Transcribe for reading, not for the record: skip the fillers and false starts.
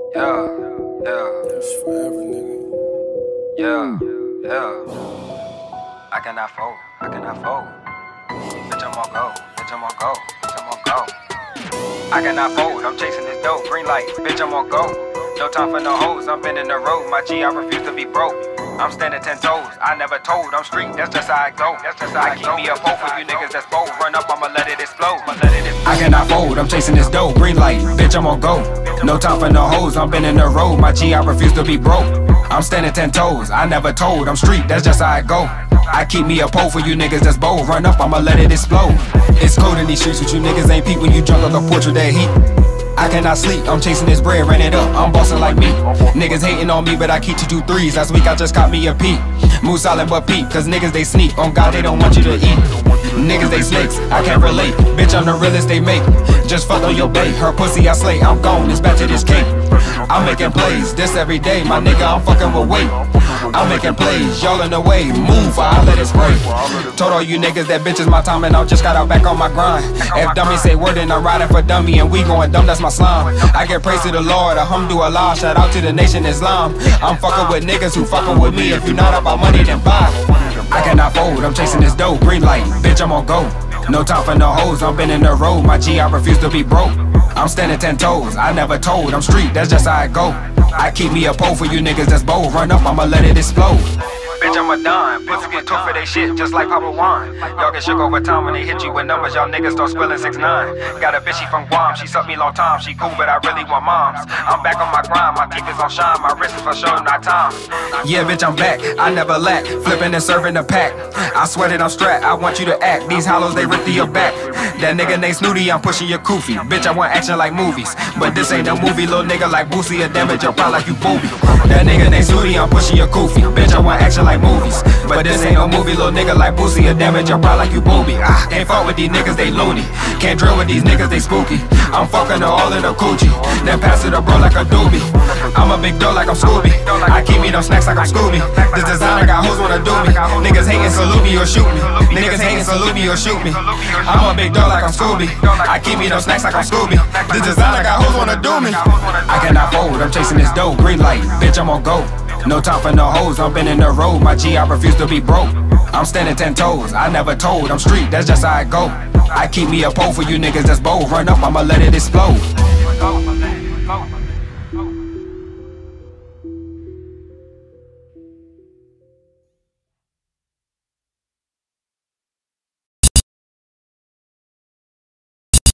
Yeah, yeah, That's forever, nigga. yeah, yeah. I cannot fold, I cannot fold. Bitch, I'm on go, bitch, I'm on go, bitch, I'm on go. I cannot fold, I'm chasing this dope, green light, bitch, I'm on go. No time for no hoes, I'm bending the road, my G, I refuse to be broke. I'm standing 10 toes, I never told, I'm street, that's just how I go. That's just how I keep me a pole for you niggas that's bold. Run up, I'ma let it explode. I cannot fold, I'm chasing this dope, green light, bitch, I'm on go. No time for no hoes, I'm bending the road, my G, I refuse to be broke. I'm standing 10 toes, I never told, I'm street, that's just how I go. I keep me a pole for you niggas that's bold. Run up, I'ma let it explode. It's cold in these streets, but you niggas ain't peep when you drunk on the porch of that heat. I cannot sleep, I'm chasing this bread, ran it up, I'm bossing like me. Niggas hating on me, but I keep 2 3s. Last week I just caught me a peep. Move solid but peep, cause niggas they sneak. On God they don't want you to eat. Niggas they snakes, I can't relate. Bitch, I'm the realest they make. Just fuck on your bait, her pussy I slay. I'm gone, it's back to this cake. I'm making plays, this every day. My nigga, I'm fucking with weight. I'm making plays, y'all in the way. Move, I let it spray. Told all you niggas that bitch is my time and I just got out back on my grind. If dummy say word, then I'm riding for dummy and we going dumb, that's my slime. I get praise to the Lord, alhamdulillah, shout out to the nation Islam. I'm fucking with niggas who fucking with me. If you not about money, then buy. I cannot fold, I'm chasing this dope, green light, bitch, I'm on go. No time for no hoes, I'm bending the road, my G, I refuse to be broke. I'm standing 10 toes, I never told, I'm street, that's just how I go. I keep me a pole for you niggas that's bold. Run up, I'ma let it explode. Bitch, I'm a dime. Pussy get took for they shit just like Papa Wine. Y'all get shook over time when they hit you with numbers. Y'all niggas start spelling 6'9". Got a bitch, she from Guam. She sucked me long time. She cool, but I really want moms. I'm back on my grind. My teeth is on shine. My wrist is for sure, not time. Yeah, bitch, I'm back. I never lack. Flipping and serving the pack. I swear that I'm strapped. I want you to act. These hollows, they rip through your back. That nigga named Snooty, I'm pushing your koofy. Bitch, I want action like movies. But this ain't no movie, little nigga like Boosie. A damage your pride like you booby. That nigga named Snooty, I'm pushing your koofy. Bitch, I want action like movies. But this ain't no movie, little nigga like Boosie. A damage your pride like you booby. Can't fuck with these niggas, they loony. Can't drill with these niggas, they spooky. I'm fucking her all in a coochie. Then pass it to bro like a doobie. I'm a big dog like I'm Scooby. I keep me them snacks like I'm Scooby. This designer got hoes wanna do me. Niggas hating, salute me or shoot me. Niggas hating, salute me or shoot me. I'm a big dog like I'm Scooby. I keep me them snacks like I'm Scooby. This designer got hoes wanna do me. I cannot fold, I'm chasing this dope, green light, bitch, I'm on go. No time for no hoes, I'm bending the road, my G, I refuse to be broke. I'm standing 10 toes, I never told, I'm street, that's just how I go. I keep me a pole for you niggas that's bold. Run up, I'ma let it explode.